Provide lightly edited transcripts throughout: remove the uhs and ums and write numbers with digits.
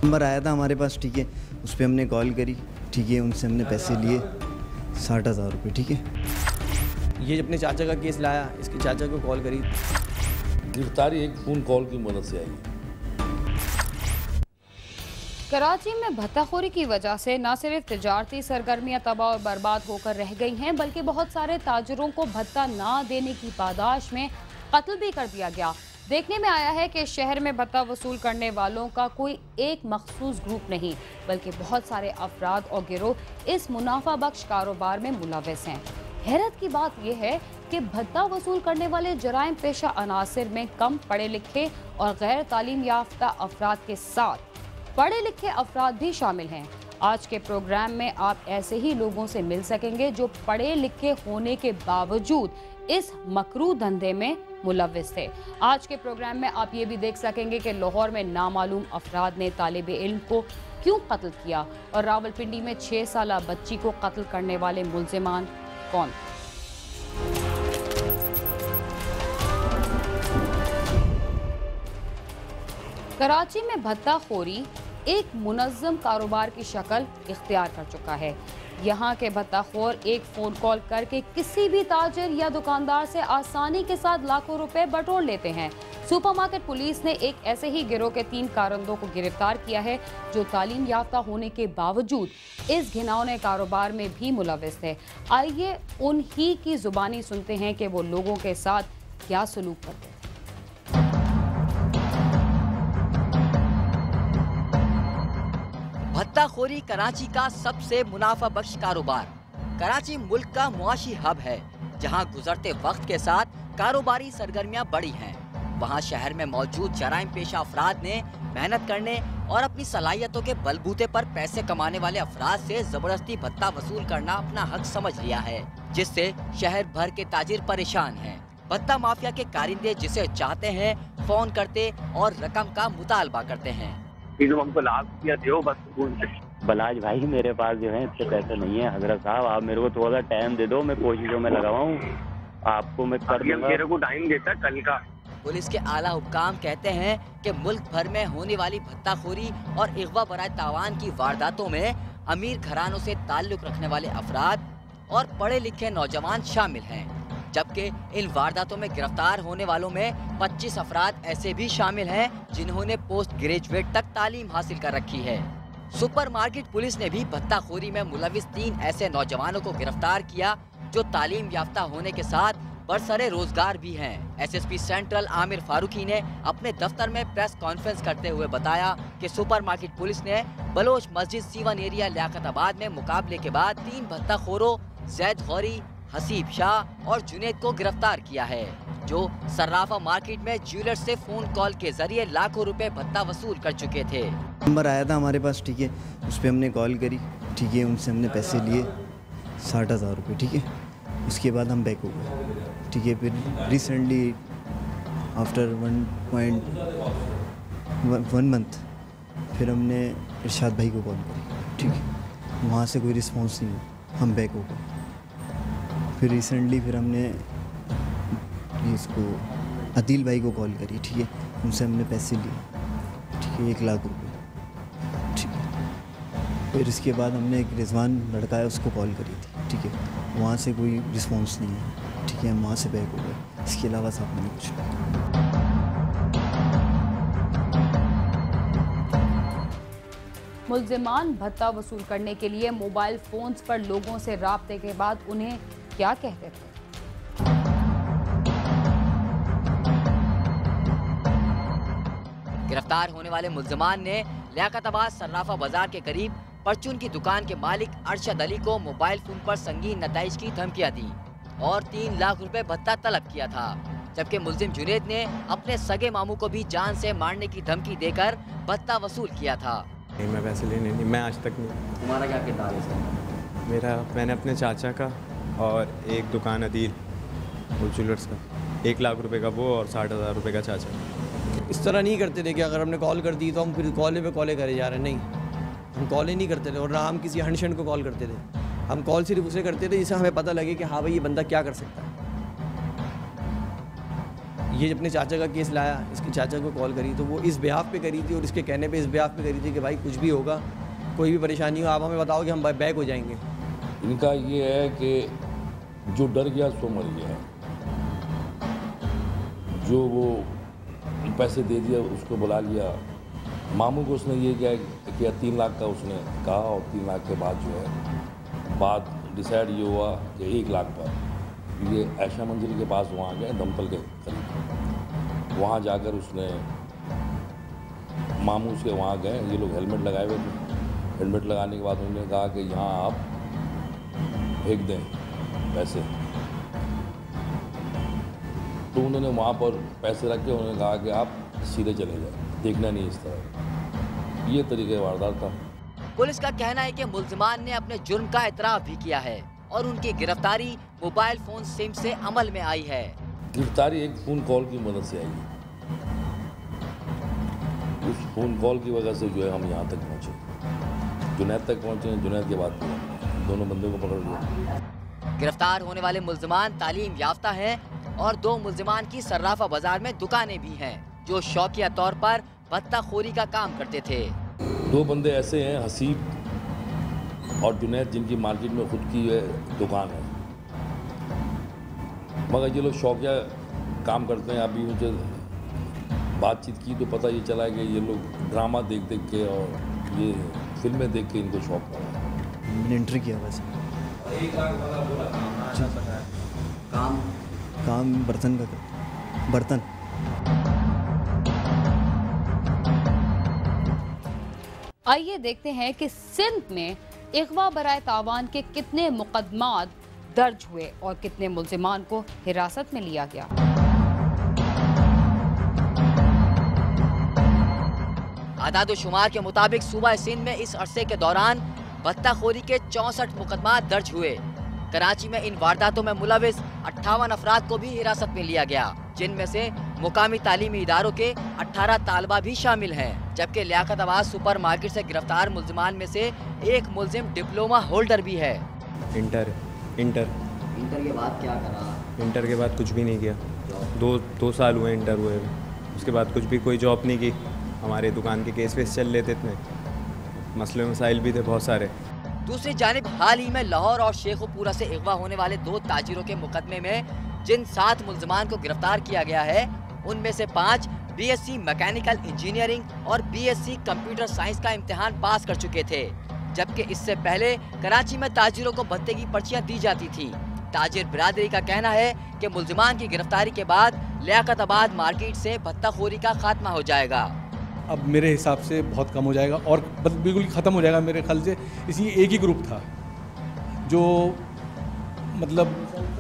Number आया था हमारे पास, ठीक है, उस पर हमने कॉल करी, ठीक है, उनसे हमने पैसे लिए 60,000 रुपये, ठीक है। ये अपने चाचा का केस लाया, इसके चाचा को कॉल करी। गिरफ्तारी एक फ़ोन कॉल की मदद से आई। कराची में भत्ताखोरी की वजह से न सिर्फ तिजारती सरगर्मियां तबाह और बर्बाद होकर रह गई हैं, बल्कि बहुत सारे ताजरों को भत्ता ना देने की पादाश में कत्ल भी कर दिया गया। देखने में आया है कि शहर में भत्ता वसूल करने वालों का कोई एक मखसूस ग्रुप नहीं, बल्कि बहुत सारे अफराद और गिरोह इस मुनाफा बख्श कारोबार में मुलविस हैं। हैरत की बात यह है कि भत्ता वसूल करने वाले जराइम पेशा अनासिर में कम पढ़े लिखे और गैर तालीम याफ्ता अफराद के साथ पढ़े लिखे अफराद भी शामिल हैं। आज के प्रोग्राम में आप ऐसे ही लोगों से मिल सकेंगे जो पढ़े लिखे होने के बावजूद इस मकरू धंधे में मुलविस थे। आज के प्रोग्राम में आप ये भी देख सकेंगे कि लाहौर में नामालूम अफराद ने तालिबे इल्म को क्यों कत्ल किया और रावलपिंडी में 6 साला बच्ची को कत्ल करने वाले मुल्जिमान कौन। कराची में भत्ताखोरी एक मुनज़्ज़म कारोबार की शक्ल इख्तियार कर चुका है। यहाँ के भत्ताखोर एक फ़ोन कॉल करके किसी भी ताजिर या दुकानदार से आसानी के साथ लाखों रुपए बटोर लेते हैं। सुपरमार्केट पुलिस ने एक ऐसे ही गिरोह के 3 कारंदों को गिरफ्तार किया है जो तालीम याफ्ता होने के बावजूद इस घिनौने कारोबार में भी मुलविस थे। आइए उन्हीं की जुबानी सुनते हैं कि वो लोगों के साथ क्या सलूक करते हैं। भत्ताखोरी कराची का सबसे मुनाफा बख्श कारोबार। कराची मुल्क का मुआशी हब है, जहां गुजरते वक्त के साथ कारोबारी सरगर्मियां बढ़ी हैं। वहां शहर में मौजूद जराइम पेशा अफराद ने मेहनत करने और अपनी सलाहियतों के बलबूते पर पैसे कमाने वाले अफराद से जबरदस्ती भत्ता वसूल करना अपना हक समझ लिया है, जिससे शहर भर के ताजिर परेशान हैं। भत्ता माफिया के कारिंदे जिसे चाहते हैं फोन करते और रकम का मुतालबा करते हैं। हमको लाभ दिया दो बस। बलाज भाई, मेरे पास जो है इतने पैसे नहीं है। हजरत साहब, आप मेरे को थोड़ा सा टाइम दे दो, मैं कोशिशों में लगा हूँ, आपको मैं कर दूंगा। मेरे को टाइम देता कल का। पुलिस के आला हुक्काम कहते हैं कि मुल्क भर में होने वाली भत्ताखोरी और अगवा बराए तावान की वारदातों में अमीर घरानों से ताल्लुक रखने वाले अफराद और पढ़े लिखे नौजवान शामिल हैं, जबकि इन वारदातों में गिरफ्तार होने वालों में 25 अफराद ऐसे भी शामिल हैं जिन्होंने पोस्ट ग्रेजुएट तक तालीम हासिल कर रखी है। सुपरमार्केट पुलिस ने भी भत्ताखोरी में मुलविस 3 ऐसे नौजवानों को गिरफ्तार किया जो तालीम याफ्ता होने के साथ बरसरे रोजगार भी हैं। एसएसपी सेंट्रल आमिर फारूकी ने अपने दफ्तर में प्रेस कॉन्फ्रेंस करते हुए बताया कि सुपरमार्केट पुलिस ने बलोच मस्जिद सीवन एरिया लियाकताबाद में मुकाबले के बाद 3 भत्ताखोरों जैद गौरी, हसीब शाह और जुनेद को गिरफ्तार किया है, जो सर्राफा मार्केट में ज्वेलर्स से फोन कॉल के जरिए लाखों रुपए भत्ता वसूल कर चुके थे। नंबर आया था हमारे पास, ठीक है, उस पर हमने कॉल करी, ठीक है, उनसे हमने पैसे लिए 60,000 रुपये, ठीक है। उसके बाद हम बैक हो गए, ठीक है। फिर रिसेंटली आफ्टर 1 मंथ फिर हमने इरशाद भाई को कॉल करी, ठीक है, वहाँ से कोई रिस्पॉन्स नहीं हुआ, हम बैक हो गए। फिर रिसेंटली फिर हमने इसको अदील भाई को कॉल करी, ठीक है, उनसे हमने पैसे लिए, ठीक है, 1 लाख रुपए, ठीक है। फिर इसके बाद हमने एक रिजवान लड़का है उसको कॉल करी थी, ठीक है, वहाँ से कोई रिस्पॉन्स नहीं है, ठीक है, हम वहाँ से बैक हो गए। इसके अलावा सामने कुछ नहीं। मुल्जिमान भत्ता वसूल करने के लिए मोबाइल फोन्स पर लोगों से राब्ते के बाद उन्हें क्या कहते थे। गिरफ्तार होने वाले मुल्जिमान ने लियाकताबाद सर्राफा बाजार के करीब परचून की दुकान के मालिक अरशद अली को मोबाइल फोन पर संगीन नताइज की धमकियां दी और 3 लाख रुपए भत्ता तलब किया था, जबकि मुल्जिम जुनेद ने अपने सगे मामू को भी जान से मारने की धमकी देकर भत्ता वसूल किया था। नहीं, मैं पैसे लेने नहीं, मैं आज तक नहीं। तुम्हारा क्या किरदार है सर? मैंने अपने चाचा का और एक दुकान अदील ज्वेलर्स का 1 लाख रुपए का वो और 60,000 रुपए का चाचा। इस तरह नहीं करते थे कि अगर हमने कॉल कर दी तो हम फिर कॉले पे कॉले करे जा रहे हैं, नहीं, हम कॉलें नहीं करते थे और ना हम किसी हंड को कॉल करते थे। हम कॉल सिर्फ उसे करते थे जिससे हमें पता लगे कि हाँ भाई ये बंदा क्या कर सकता है। ये अपने चाचा का केस लाया, इसके चाचा को कॉल करी तो वो इस बिहाफ पे करी थी और इसके कहने पे इस बिहाफ पे करी थी कि भाई कुछ भी होगा, कोई भी परेशानी हो आप हमें बताओ कि हम बैक हो जाएंगे। इनका ये है कि जो डर गया सो मर गया, जो वो पैसे दे दिया उसको बुला लिया, मामू को उसने ये किया 3 लाख का उसने कहा और 3 लाख के बाद जो है बाद डिसाइड ये हुआ कि 1 लाख पर ये ऐशा मंजिल के पास वहाँ गए दमकल के करीब, वहाँ जाकर उसने मामू से वहाँ गए, ये लोग हेलमेट लगाए हुए थे, हेलमेट लगाने के बाद उन्होंने कहा कि यहाँ आप फेंक दें पैसे, तो उन्होंने वहाँ पर पैसे रख के उन्होंने कहा कि आप सीधे चले जाए, देखना नहीं इस तरह, ये तरीके वारदात था। पुलिस का कहना है कि मुल्जिमान ने अपने जुर्म का इतराफ भी किया है और उनकी गिरफ्तारी मोबाइल फोन सिम से अमल में आई है। गिरफ्तारी एक फ़ोन कॉल की मदद से आई, उस फ़ोन कॉल की वजह से जो है हम यहाँ तक पहुँचे, जुनैद तक पहुँचे, जुनैद के बाद दोनों बंदों को पकड़ लिया। गिरफ्तार होने वाले मुल्जिमान तालीम याफ्ता हैं और 2 मुल्जिमान की सर्राफा बाजार में दुकानें भी हैं जो शौकिया तौर पर भत्ताखोरी का काम करते थे। 2 बंदे ऐसे हैं, हसीब और जुनैद, जिनकी मार्केट में खुद की दुकान है, मगर ये लोग शौकिया काम करते हैं। अभी उनसे बातचीत की तो पता ये चला कि ये लोग ड्रामा देख देख के और ये फिल्में देख के इनको शौक पड़ा। मैंने एंट्री किया वैसे। काम बर्तन का करता, बर्तन। आइए देखते हैं कि सिंध में इग़वा बराए तावान के कितने मुकदमात दर्ज हुए और कितने मुल्जिमान को हिरासत में लिया गया। आदाद-ओ-शुमार के मुताबिक सूबा सिंध में इस अरसे के दौरान भत्ताखोरी के 64 मुकदमात दर्ज हुए। कराची में इन वारदातों में मुलविस 58 अफराद को भी हिरासत में लिया गया, जिनमें से मुकामी तालीमी इदारों के 18 तालबा भी शामिल हैं, जबकि लियाकताबाद सुपर मार्केट से गिरफ्तार मुल्जिमान में से एक मुल्जिम डिप्लोमा होल्डर भी है। इंटर के बाद क्या करा? इंटर के बाद कुछ भी नहीं किया, दो साल हुए इंटर हुए, उसके बाद कुछ भी कोई जॉब नहीं की। हमारे दुकान के केस वेस चल लेते इतने, मसले मसाइल भी थे बहुत सारे। दूसरी जानिब हाल ही में लाहौर और शेखुपुरा से अगवा होने वाले 2 ताजिरों के मुकदमे में जिन 7 मुल्जिमान को गिरफ्तार किया गया है, उनमें से 5 BSc मैकेनिकल इंजीनियरिंग और BSc कंप्यूटर साइंस का इम्तिहान पास कर चुके थे, जबकि इससे पहले कराची में ताजिरों को भत्ते की पर्चियां दी जाती थी। ताजिर बिरादरी का कहना है कि मुल्जिमान की गिरफ्तारी के बाद लियाकताबाद मार्केट से भत्ताखोरी का खात्मा हो जाएगा। अब मेरे हिसाब से बहुत कम हो जाएगा और बिल्कुल ख़त्म हो जाएगा मेरे ख्याल से। इसी एक ही ग्रुप था जो मतलब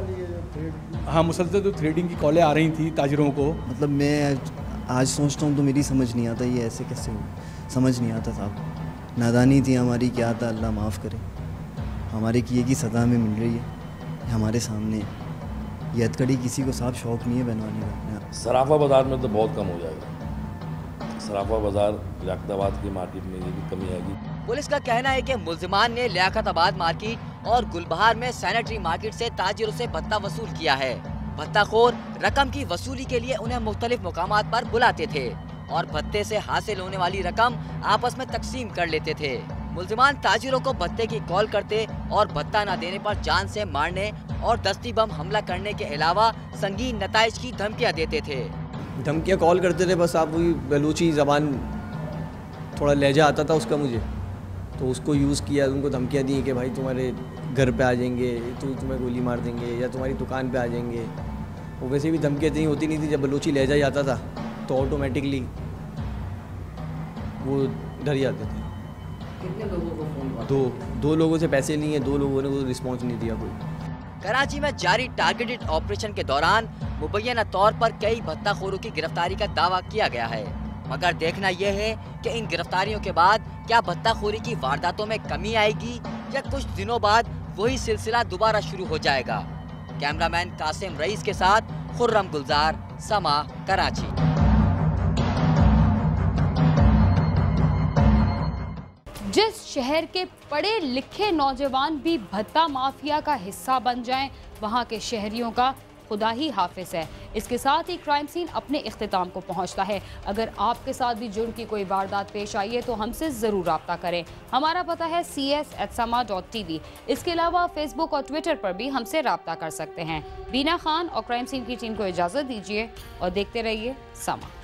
हाँ मुसलसल जो थ्रेडिंग की कॉलें आ रही थी ताजिरों को। मतलब मैं आज सोचता हूँ तो मेरी समझ नहीं आता ये ऐसे कैसे हो, समझ नहीं आता साहब। नादानी थी हमारी, क्या था अल्लाह माफ़ करे। हमारे किए की सज़ा हमें मिल रही है हमारे सामने। ये हथकड़ी किसी को साहब शौक़ नहीं है बनवाने का। सराफा बाज़ार में तो बहुत कम हो जाएगा। सराफा बाज़ार लियाकताबाद की मार्केट में ये भी कमी आएगी। पुलिस का कहना है कि मुल्जिमान ने लियाकताबाद मार्केट और गुलबहार में सैनिटरी मार्केट से ताजिरों से भत्ता वसूल किया है। भत्ताखोर रकम की वसूली के लिए उन्हें मुख्तलिफ मुकामात पर बुलाते थे और भत्ते से हासिल होने वाली रकम आपस में तकसीम कर लेते थे। मुल्जिमान ताजिरों को भत्ते की कॉल करते और भत्ता न देने पर जान से मारने और दस्ती बम हमला करने के अलावा संगीन नताइज की धमकियाँ देते थे। धमकियाँ कॉल करते थे, बस आप वही बलूची ज़बान, थोड़ा लहजा आता था उसका मुझे, तो उसको यूज़ किया, उनको धमकियाँ दी कि भाई तुम्हारे घर पे आ जाएंगे, तुम्हें गोली मार देंगे या तुम्हारी दुकान पे आ जाएंगे। वो वैसे भी धमकियाँ इतनी होती नहीं थी, जब बलूची लहजा ही आता था तो ऑटोमेटिकली वो डर जाते थे। कितने लोगों को फोन? दो लोगों से पैसे लिए, 2 लोगों ने रिस्पॉन्स नहीं दिया कोई। कराची में जारी टारगेटेड ऑपरेशन के दौरान मुबैना तौर पर कई भत्ताखोरों की गिरफ्तारी का दावा किया गया है, मगर देखना यह है कि इन गिरफ्तारियों के बाद क्या भत्ताखोरी की वारदातों में कमी आएगी या कुछ दिनों बाद वही सिलसिला दोबारा शुरू हो जाएगा। कैमरामैन कासिम रईस के साथ खुर्रम गुलजार, समा, कराची। जिस शहर के पढ़े लिखे नौजवान भी भत्ता माफिया का हिस्सा बन जाएं, वहां के शहरियों का खुदा ही हाफिज है। इसके साथ ही क्राइम सीन अपने इख्तिताम को पहुंचता है। अगर आपके साथ भी जुर्म की कोई वारदात पेश आई है तो हमसे ज़रूर रब्ता करें। हमारा पता है cs@sama.tv। इसके अलावा फेसबुक और ट्विटर पर भी हमसे रब्ता कर सकते हैं। बीना खान और क्राइम सीन की टीम को इजाज़त दीजिए और देखते रहिए समा।